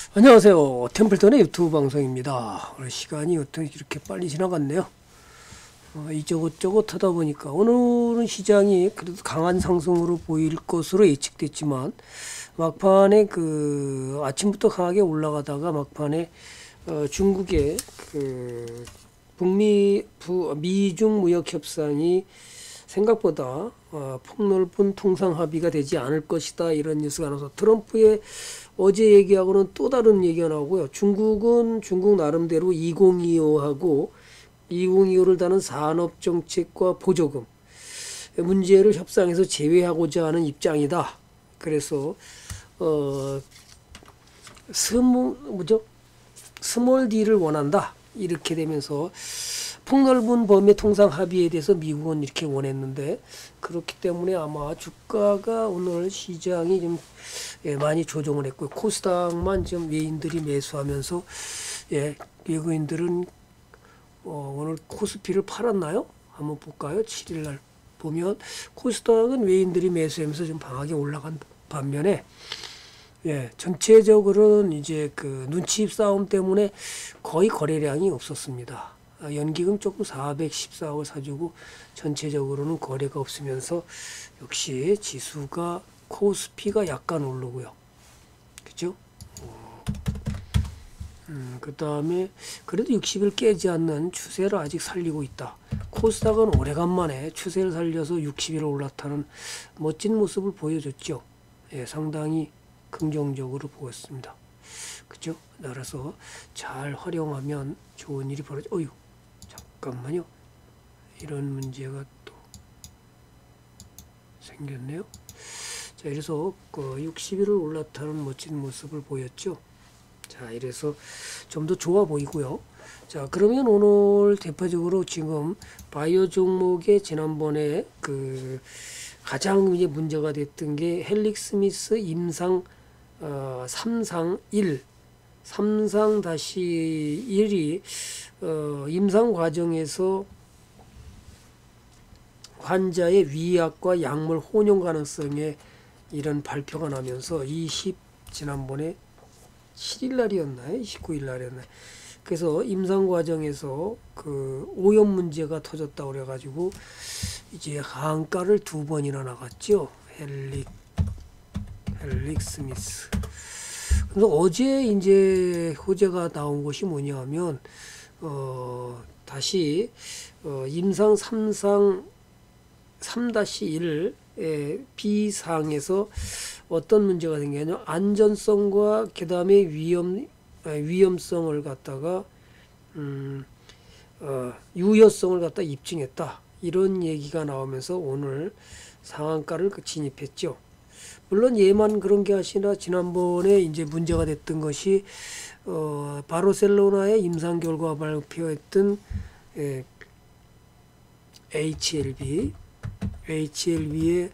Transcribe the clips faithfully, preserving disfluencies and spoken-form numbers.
안녕하세요. 템플턴의 유튜브 방송입니다. 오늘 시간이 어떻게 이렇게 빨리 지나갔네요. 어, 이쪽저곳 하다 보니까 오늘은 시장이 그래도 강한 상승으로 보일 것으로 예측됐지만 막판에 그 아침부터 강하게 올라가다가 막판에 어, 중국의 그 북미 부, 미중 무역 협상이 생각보다 어, 폭넓은 통상 합의가 되지 않을 것이다, 이런 뉴스가 나와서 트럼프의 어제 얘기하고는 또 다른 얘기가 나오고요. 중국은 중국 나름대로 이천이십오하고 이천이십오를 다는 산업정책과 보조금 문제를 협상에서 제외하고자 하는 입장이다. 그래서 어 스몰 뭐죠? 스몰 D를 원한다. 이렇게 되면서 폭넓은 범위 통상 합의에 대해서 미국은 이렇게 원했는데, 그렇기 때문에 아마 주가가 오늘 시장이 좀 예, 많이 조정을 했고, 코스닥만 좀 외인들이 매수하면서 예, 외국인들은 어, 오늘 코스피를 팔았나요? 한번 볼까요? 칠 일 날 보면 코스닥은 외인들이 매수하면서 좀 강하게 올라간 반면에 예, 전체적으로는 이제 그 눈치 싸움 때문에 거의 거래량이 없었습니다. 아, 연기금 조금 사백십사억을 사주고 전체적으로는 거래가 없으면서 역시 지수가 코스피가 약간 오르고요. 그죠? 어, 음, 그 다음에 그래도 육십을 깨지 않는 추세를 아직 살리고 있다. 코스닥은 오래간만에 추세를 살려서 육십일을 올라타는 멋진 모습을 보여줬죠. 예, 상당히 긍정적으로 보였습니다. 그죠? 따라서 잘 활용하면 좋은 일이 벌어져. 어휴, 잠깐만요. 이런 문제가 또 생겼네요. 자, 이래서 그 육십일을 올라타는 멋진 모습을 보였죠. 자, 이래서 좀 더 좋아 보이고요. 자, 그러면 오늘 대표적으로 지금 바이오 종목의 지난번에 그 가장 이제 문제가 됐던 게 헬릭스미스 임상 어, 삼상 일, 삼상 다시 일이 어, 임상 과정에서 환자의 위약과 약물 혼용 가능성에 이런 발표가 나면서 이십 지난번에 칠 일 날이었나요? 이십구 일 날이었나요? 그래서 임상 과정에서 그 오염 문제가 터졌다고 그래가지고 이제 한가를 두 번이나 나갔죠. 헬릭 헬릭 스미스. 그래서 어제 이제 호재가 나온 것이 뭐냐면 어 다시 어 임상 삼상 삼 일 B상에서 어떤 문제가 생겼냐면 안전성과 그 다음에 위험 위험성을 갖다가 음, 어, 유효성을 갖다 입증했다, 이런 얘기가 나오면서 오늘 상한가를 진입했죠. 물론 얘만 그런 게 아니라 지난번에 이제 문제가 됐던 것이 어, 바르셀로나의 임상 결과 발표했던 예, 에이치엘비 에이치엘비의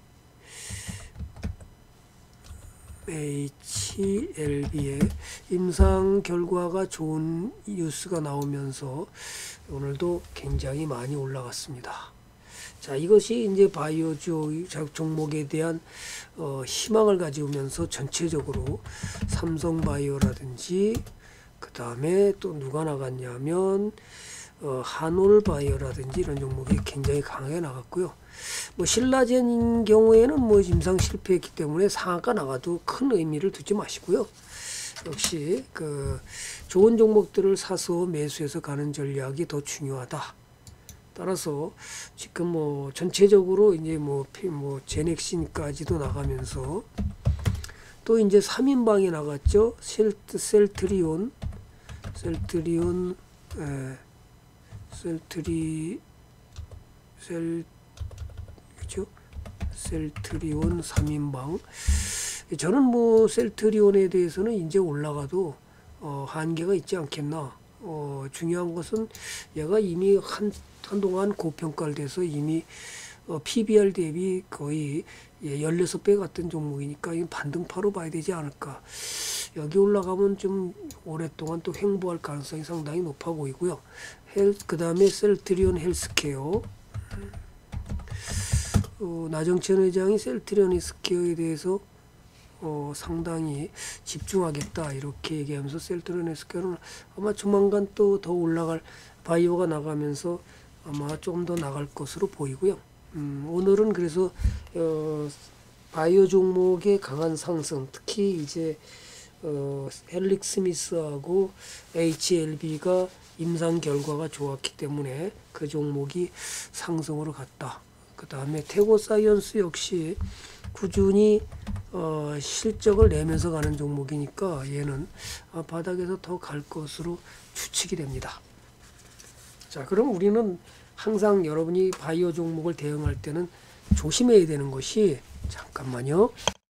에이치엘비의 임상 결과가 좋은 뉴스가 나오면서 오늘도 굉장히 많이 올라갔습니다. 자, 이것이 이제 바이오 종목에 대한 어, 희망을 가지면서 전체적으로 삼성바이오라든지 그 다음에 또 누가 나갔냐면 어, 한올바이오라든지 이런 종목이 굉장히 강하게 나갔고요. 뭐 신라젠인 경우에는 뭐 임상 실패했기 때문에 상한가 나가도 큰 의미를 두지 마시고요. 역시 그 좋은 종목들을 사서 매수해서 가는 전략이 더 중요하다. 따라서 지금 뭐 전체적으로 이제 뭐, 뭐 제넥신까지도 나가면서 또 이제 삼 인방이 나갔죠. 셀트, 셀트리온, 셀트리온, 에, 셀트리, 셀, 그죠? 셀트리온 삼 인방. 저는 뭐 셀트리온에 대해서는 이제 올라가도 어, 한계가 있지 않겠나. 어, 중요한 것은 얘가 이미 한, 한동안 고평가를 돼서 이미 어, 피비알 대비 거의 예, 십육 배 같은 종목이니까 이 반등파로 봐야 되지 않을까. 여기 올라가면 좀 오랫동안 또 횡보할 가능성이 상당히 높아 보이고요. 헬, 그 다음에 셀트리온 헬스케어. 어, 나정천 회장이 셀트리온 헬스케어에 대해서 어, 상당히 집중하겠다 이렇게 얘기하면서 셀트리온 헬스케어는 아마 조만간 또 더 올라갈, 바이오가 나가면서 아마 좀 더 나갈 것으로 보이고요. 음, 오늘은 그래서 어, 바이오 종목의 강한 상승, 특히 이제 어, 헬릭 스미스하고 에이치엘비가 임상 결과가 좋았기 때문에 그 종목이 상승으로 갔다. 그 다음에 태고 사이언스 역시 꾸준히 어, 실적을 내면서 가는 종목이니까 얘는 아, 바닥에서 더 갈 것으로 추측이 됩니다. 자, 그럼 우리는 항상 여러분이 바이오 종목을 대응할 때는 조심해야 되는 것이, 잠깐만요.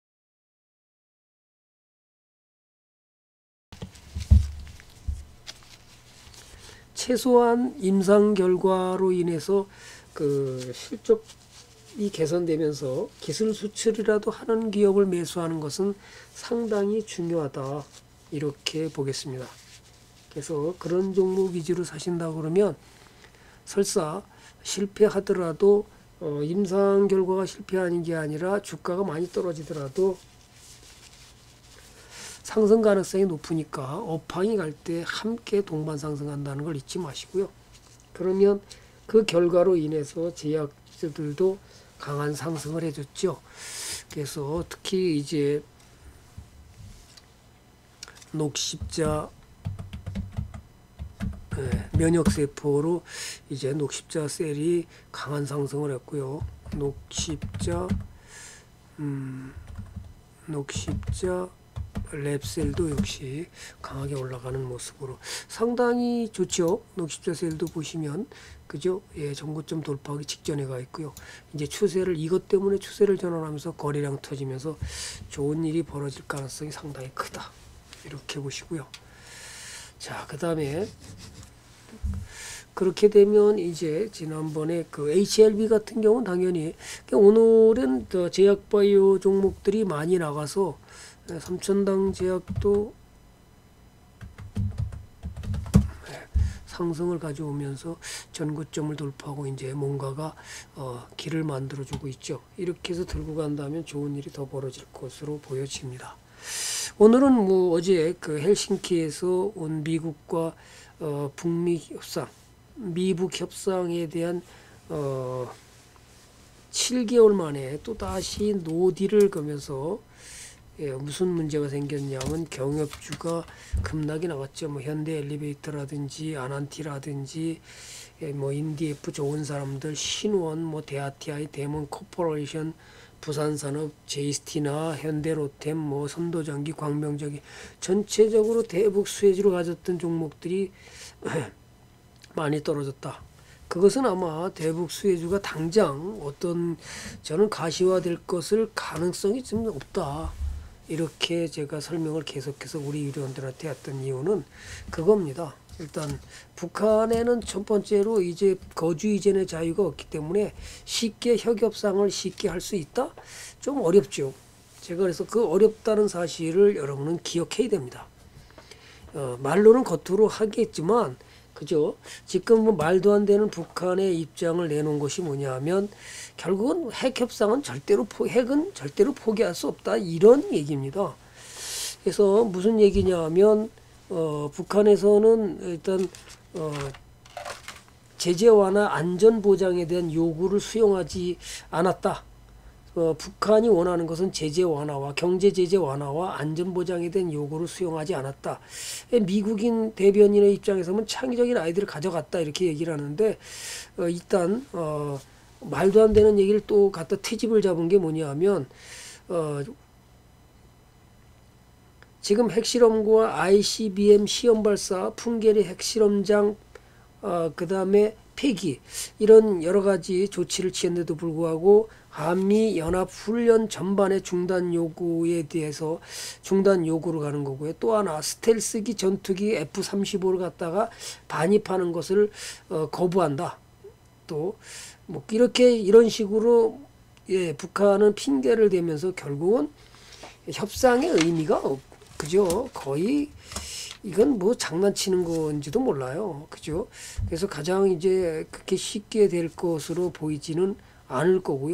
최소한 임상 결과로 인해서 그 실적이 개선되면서 기술 수출이라도 하는 기업을 매수하는 것은 상당히 중요하다 이렇게 보겠습니다. 그래서 그런 종목 위주로 사신다 그러면 설사 실패하더라도 어, 임상 결과가 실패하는 게 아니라 주가가 많이 떨어지더라도 상승 가능성이 높으니까 업황이 갈 때 함께 동반 상승한다는 걸 잊지 마시고요. 그러면 그 결과로 인해서 제약들도 강한 상승을 해줬죠. 그래서 특히 이제 녹십자 네, 면역세포로 이제 녹십자 셀이 강한 상승을 했고요. 녹십자 음, 녹십자 랩셀도 역시 강하게 올라가는 모습으로 상당히 좋죠. 녹십자 셀도 보시면 그죠? 예, 전고점 돌파하기 직전에 가 있고요. 이제 추세를 이것 때문에 추세를 전환하면서 거래량 터지면서 좋은 일이 벌어질 가능성이 상당히 크다. 이렇게 보시고요. 자, 그 다음에 그렇게 되면 이제 지난번에 그 에이치엘비 같은 경우는 당연히 오늘은 더 제약바이오 종목들이 많이 나가서 삼천당 제약도 상승을 가져오면서 전고점을 돌파하고 이제 뭔가가 어, 길을 만들어주고 있죠. 이렇게 해서 들고 간다면 좋은 일이 더 벌어질 것으로 보여집니다. 오늘은 뭐 어제 그 헬싱키에서 온 미국과 어, 북미 협상, 미북 협상에 대한 어, 칠 개월 만에 또 다시 노딜을 거면서 예, 무슨 문제가 생겼냐면 경협주가 급락이 나갔죠. 뭐 현대 엘리베이터라든지 아난티라든지 예, 뭐 인디에프 좋은 사람들, 신원, 뭐 대아티아이, 대몬 코퍼레이션, 부산산업, 제이스티나 현대로템, 뭐 선도전기, 광명전기 전체적으로 대북 수혜주로 가졌던 종목들이 많이 떨어졌다. 그것은 아마 대북 수혜주가 당장 어떤 저는 가시화될 것을 가능성이 좀 없다. 이렇게 제가 설명을 계속해서 우리 유료원들한테 했던 이유는 그겁니다. 일단 북한에는 첫 번째로 이제 거주 이전의 자유가 없기 때문에 쉽게 협업상을 쉽게 할 수 있다? 좀 어렵죠. 제가 그래서 그 어렵다는 사실을 여러분은 기억해야 됩니다. 어, 말로는 겉으로 하겠지만 그죠? 지금 뭐 말도 안 되는 북한의 입장을 내놓은 것이 뭐냐면 결국은 핵 협상은 절대로 포, 핵은 절대로 포기할 수 없다 이런 얘기입니다. 그래서 무슨 얘기냐면 어, 북한에서는 일단 어, 제재 완화 안전 보장에 대한 요구를 수용하지 않았다. 어, 북한이 원하는 것은 제재 완화와 경제 제재 완화와 안전 보장에 대한 요구를 수용하지 않았다. 미국인 대변인의 입장에서는 창의적인 아이디어를 가져갔다 이렇게 얘기를 하는데 어, 일단 어, 말도 안 되는 얘기를 또 갖다 트집을 잡은 게 뭐냐면 어, 지금 핵실험과 아이씨비엠 시험 발사, 풍계리 핵실험장, 어, 그 다음에 폐기 이런 여러 가지 조치를 취했는데도 불구하고 한미 연합 훈련 전반의 중단 요구에 대해서 중단 요구로 가는 거고요. 또 하나 스텔스기 전투기 에프 삼십오를 갖다가 반입하는 것을 어, 거부한다. 또 뭐 이렇게 이런 식으로 예, 북한은 핑계를 대면서 결국은 협상의 의미가 없, 그죠? 거의 이건 뭐 장난치는 건지도 몰라요. 그죠? 그래서 가장 이제 그렇게 쉽게 될 것으로 보이지는 않을 거고요.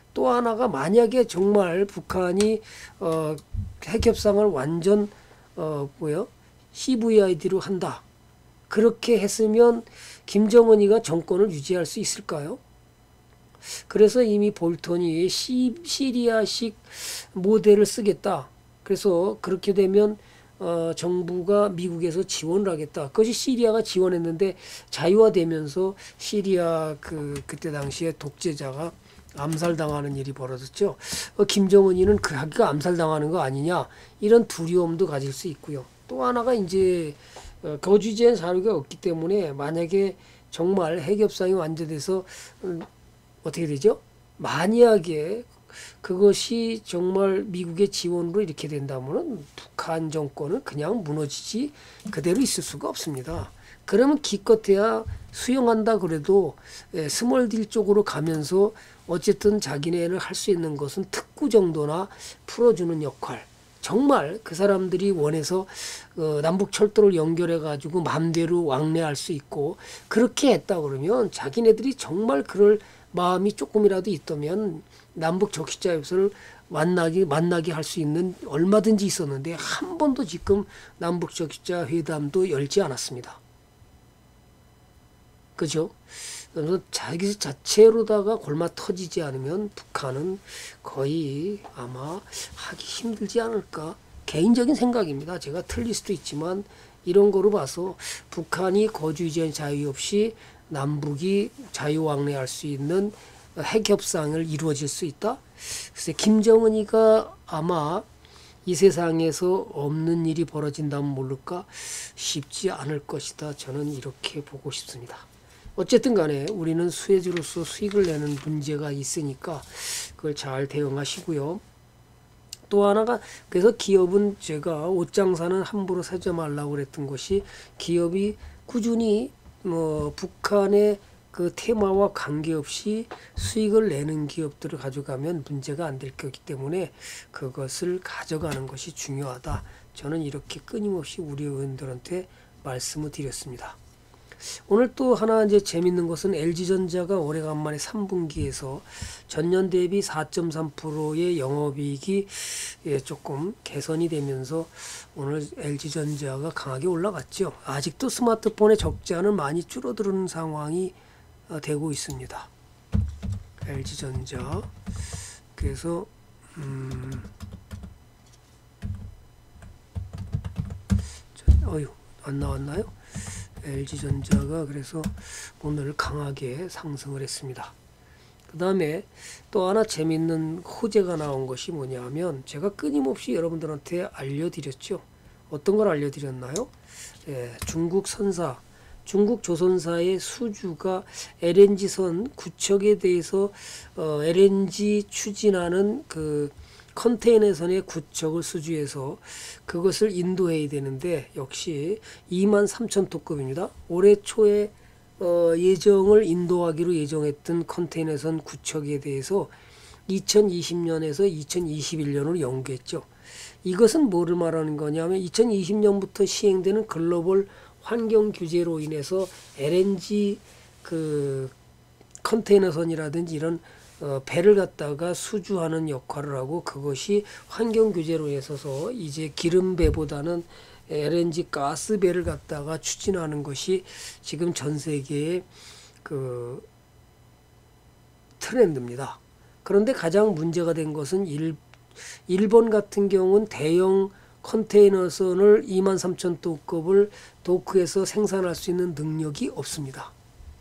또 하나가 만약에 정말 북한이 어, 핵협상을 완전 어, 뭐요? 씨브이아이디로 한다. 그렇게 했으면 김정은이가 정권을 유지할 수 있을까요? 그래서 이미 볼턴이 시, 시리아식 모델을 쓰겠다. 그래서 그렇게 되면 어, 정부가 미국에서 지원을 하겠다. 그것이 시리아가 지원했는데 자유화되면서 시리아 그 그때 당시에 독재자가 암살당하는 일이 벌어졌죠. 어, 김정은이는 그 하기가 암살당하는 거 아니냐 이런 두려움도 가질 수 있고요. 또 하나가 이제 어, 거주지엔 자료가 없기 때문에 만약에 정말 핵협상이 완료돼서 음, 어떻게 되죠? 만약에 그것이 정말 미국의 지원으로 이렇게 된다면 북한 정권은 그냥 무너지지 그대로 있을 수가 없습니다. 그러면 기껏해야 수용한다 그래도 예, 스몰딜 쪽으로 가면서 어쨌든 자기네를 할 수 있는 것은 특구 정도나 풀어주는 역할. 정말 그 사람들이 원해서 어, 남북 철도를 연결해 가지고 마음대로 왕래할 수 있고 그렇게 했다 그러면 자기네들이 정말 그럴 마음이 조금이라도 있다면 남북 적시자 협상을 만나기 만나게 할 수 있는 얼마든지 있었는데 한 번도 지금 남북 적시자 회담도 열지 않았습니다. 그죠? 그래서 자기 자체로다가 골마 터지지 않으면 북한은 거의 아마 하기 힘들지 않을까. 개인적인 생각입니다. 제가 틀릴 수도 있지만 이런 거로 봐서 북한이 거주지원 자유 없이 남북이 자유왕래할 수 있는 핵협상을 이루어질 수 있다. 글쎄 김정은이가 아마 이 세상에서 없는 일이 벌어진다면 모를까 쉽지 않을 것이다. 저는 이렇게 보고 싶습니다. 어쨌든 간에 우리는 수혜주로서 수익을 내는 문제가 있으니까 그걸 잘 대응하시고요. 또 하나가 그래서 기업은 제가 옷 장사는 함부로 사지 말라고 그랬던 것이 기업이 꾸준히 뭐 북한의 그 테마와 관계없이 수익을 내는 기업들을 가져가면 문제가 안 될 거기 때문에 그것을 가져가는 것이 중요하다. 저는 이렇게 끊임없이 우리 의원들한테 말씀을 드렸습니다. 오늘 또 하나 이제 재밌는 것은 엘지전자가 오래간만에 삼 분기에서 전년 대비 사 점 삼 퍼센트의 영업이익이 예 조금 개선이 되면서 오늘 엘지전자가 강하게 올라갔죠. 아직도 스마트폰의 적자는 많이 줄어드는 상황이 되고 있습니다. 엘지전자 그래서 음 어휴 안 나왔나요? 엘지전자가 그래서 오늘 강하게 상승을 했습니다. 그 다음에 또 하나 재밌는 호재가 나온 것이 뭐냐면 제가 끊임없이 여러분들한테 알려드렸죠. 어떤 걸 알려드렸나요? 예, 중국 선사, 중국 조선사의 수주가 엘엔지선 구척에 대해서 어, 엘엔지 추진하는 그 컨테이너선의 구척을 수주해서 그것을 인도해야 되는데 역시 이만 삼천 톤급입니다. 올해 초에 어, 예정을 인도하기로 예정했던 컨테이너선 구척에 대해서 이천이십 년에서 이천이십일 년으로 연기했죠. 이것은 뭐를 말하는 거냐면 이천이십 년부터 시행되는 글로벌 환경 규제로 인해서 엘엔지 그 컨테이너선이라든지 이런 어, 배를 갖다가 수주하는 역할을 하고 그것이 환경 규제로 있어서 이제 기름배보다는 엘엔지 가스배를 갖다가 추진하는 것이 지금 전 세계의 그 트렌드입니다. 그런데 가장 문제가 된 것은 일, 일본 같은 경우는 대형 컨테이너선을 이만 삼천 톤급을 도크에서 생산할 수 있는 능력이 없습니다.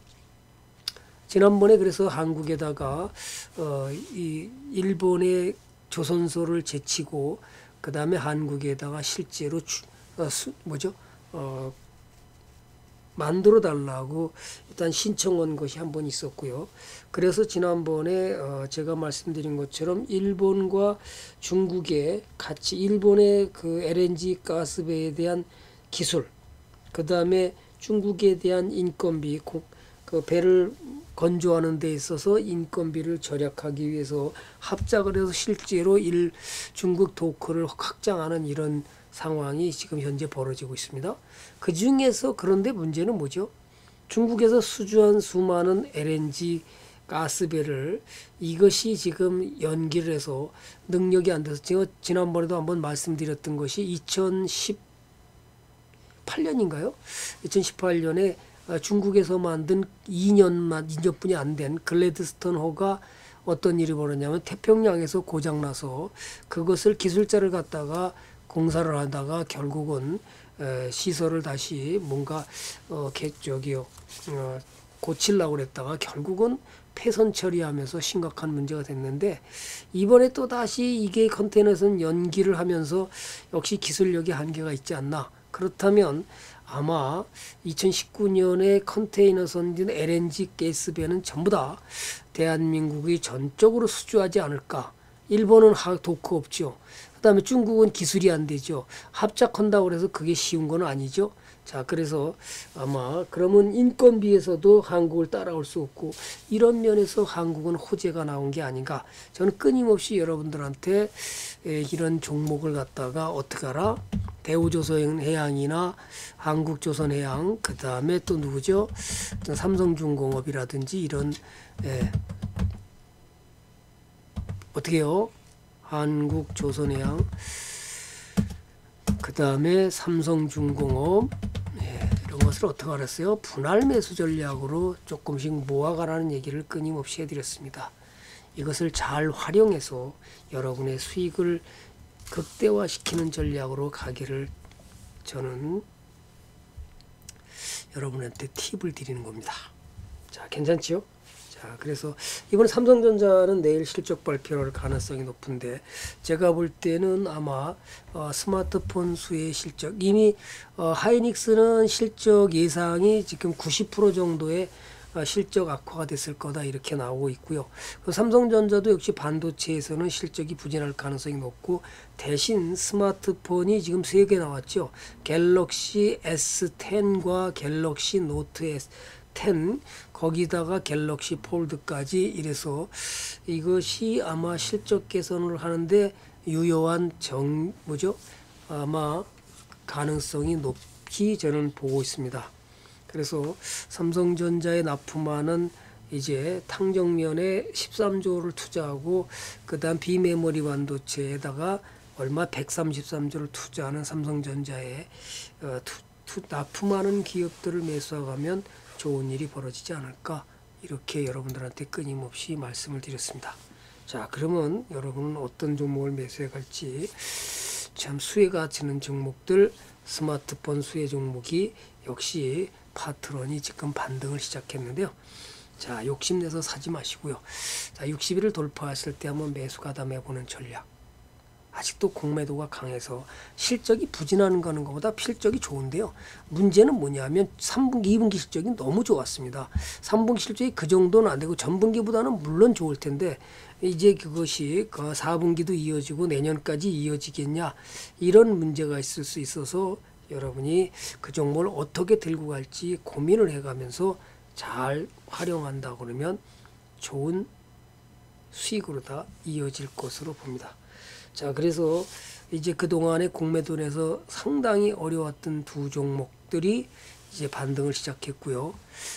지난번에 그래서 한국에다가 어, 이 일본의 조선소를 제치고 그 다음에 한국에다가 실제로 주, 어, 수, 뭐죠 어, 만들어 달라고 일단 신청한 것이 한 번 있었고요. 그래서 지난번에 어, 제가 말씀드린 것처럼 일본과 중국의 같이 일본의 그 엘엔지 가스배에 대한 기술, 그 다음에 중국에 대한 인건비, 그 배를 건조하는 데 있어서 인건비를 절약하기 위해서 합작을 해서 실제로 일 중국 도크를 확장하는 이런 상황이 지금 현재 벌어지고 있습니다. 그 중에서 그런데 문제는 뭐죠? 중국에서 수주한 수많은 엘엔지 가스배를 이것이 지금 연기를 해서 능력이 안 돼서 제가 지난번에도 한번 말씀드렸던 것이 이천십팔 년인가요? 이천십팔 년에 중국에서 만든 이 년만 이 년뿐이 안 된 글래드스톤호가 어떤 일이 벌어졌냐면 태평양에서 고장나서 그것을 기술자를 갖다가 공사를 하다가 결국은 에, 시설을 다시 뭔가 어, 개, 저기요 어, 고치려고 그랬다가 결국은 폐선 처리하면서 심각한 문제가 됐는데 이번에 또 다시 이게 컨테이너선 연기를 하면서 역시 기술력의 한계가 있지 않나. 그렇다면 아마 이천십구 년에 컨테이너 선진 엘엔지 가스배는 전부 다 대한민국이 전적으로 수주하지 않을까. 일본은 도크 없죠. 그 다음에 중국은 기술이 안 되죠. 합작한다고 해서 그게 쉬운 건 아니죠. 자, 그래서 아마 그러면 인건비에서도 한국을 따라올 수 없고 이런 면에서 한국은 호재가 나온 게 아닌가. 저는 끊임없이 여러분들한테 이런 종목을 갖다가 어떻게 하라? 대우조선해양이나 한국조선해양, 그 다음에 또 누구죠? 삼성중공업이라든지 이런 예. 어떻게 해요? 한국조선해양, 그 다음에 삼성중공업, 예, 이런 것을 어떻게 알았어요? 분할 매수 전략으로 조금씩 모아가라는 얘기를 끊임없이 해드렸습니다. 이것을 잘 활용해서 여러분의 수익을 극대화시키는 전략으로 가기를 저는 여러분한테 팁을 드리는 겁니다. 자, 괜찮지요? 자, 그래서 이번 삼성전자는 내일 실적 발표할 가능성이 높은데 제가 볼 때는 아마 어, 스마트폰 수의 실적 이미 어, 하이닉스는 실적 예상이 지금 구십 퍼센트 정도의 어, 실적 악화가 됐을 거다 이렇게 나오고 있고요. 그 삼성전자도 역시 반도체에서는 실적이 부진할 가능성이 높고 대신 스마트폰이 지금 세 개 나왔죠. 갤럭시 에스 텐과 갤럭시 노트 에스 텐 거기다가 갤럭시 폴드까지 이래서 이것이 아마 실적 개선을 하는데 유효한 정 뭐죠? 아마 가능성이 높이 저는 보고 있습니다. 그래서 삼성전자에 납품하는 이제 탕정면에 십삼조를 투자하고 그다음 비메모리 반도체에다가 얼마 백삼십삼조를 투자하는 삼성전자에 어, 투, 투, 납품하는 기업들을 매수하면 좋은 일이 벌어지지 않을까 이렇게 여러분들한테 끊임없이 말씀을 드렸습니다. 자, 그러면 여러분은 어떤 종목을 매수해 갈지 참 수혜가 지는 종목들 스마트폰 수혜 종목이 역시 파트런이 지금 반등을 시작했는데요. 자, 욕심내서 사지 마시고요. 자, 육십 일을 돌파했을 때 한번 매수 가담해보는 전략. 아직도 공매도가 강해서 실적이 부진하는 거는 것보다 실적이 좋은데요. 문제는 뭐냐면 삼 분기, 이 분기 실적이 너무 좋았습니다. 삼 분기 실적이 그 정도는 안 되고 전분기보다는 물론 좋을 텐데 이제 그것이 그 사 분기도 이어지고 내년까지 이어지겠냐 이런 문제가 있을 수 있어서 여러분이 그 종목을 어떻게 들고 갈지 고민을 해가면서 잘 활용한다 그러면 좋은 수익으로 다 이어질 것으로 봅니다. 자, 그래서 이제 그동안에 공매도에서 상당히 어려웠던 두 종목들이 이제 반등을 시작했고요.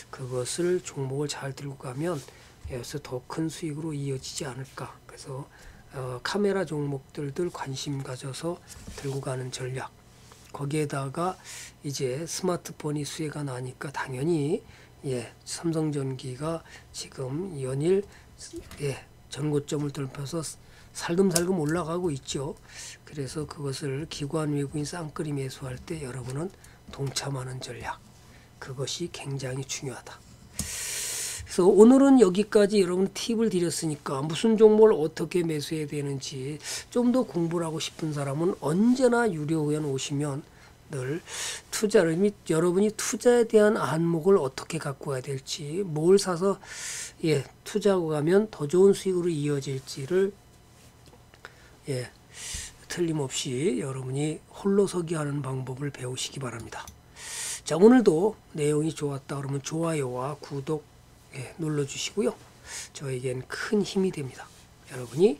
그것을 종목을 잘 들고 가면 여기서 더 큰 수익으로 이어지지 않을까. 그래서 어, 카메라 종목들들 관심 가져서 들고 가는 전략. 거기에다가 이제 스마트폰이 수혜가 나니까 당연히 예, 삼성전기가 지금 연일 예, 전고점을 돌파해서 살금살금 올라가고 있죠. 그래서 그것을 기관 외국인 쌍끌이 매수할 때 여러분은 동참하는 전략. 그것이 굉장히 중요하다. 그래서 오늘은 여기까지 여러분 팁을 드렸으니까 무슨 종목을 어떻게 매수해야 되는지 좀 더 공부를 하고 싶은 사람은 언제나 유료회원 오시면 늘 투자를 및 여러분이 투자에 대한 안목을 어떻게 갖고 가야 될지 뭘 사서 예, 투자하고 가면 더 좋은 수익으로 이어질지를 예, 틀림없이 여러분이 홀로서기 하는 방법을 배우시기 바랍니다. 자, 오늘도 내용이 좋았다 그러면 좋아요와 구독 예, 눌러주시고요. 저에겐 큰 힘이 됩니다. 여러분이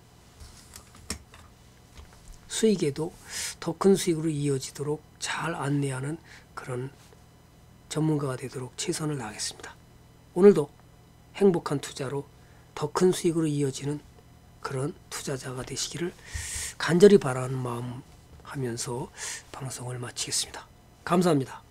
수익에도 더 큰 수익으로 이어지도록 잘 안내하는 그런 전문가가 되도록 최선을 다하겠습니다. 오늘도 행복한 투자로 더 큰 수익으로 이어지는 그런 투자자가 되시기를 간절히 바라는 마음 하면서 방송을 마치겠습니다. 감사합니다.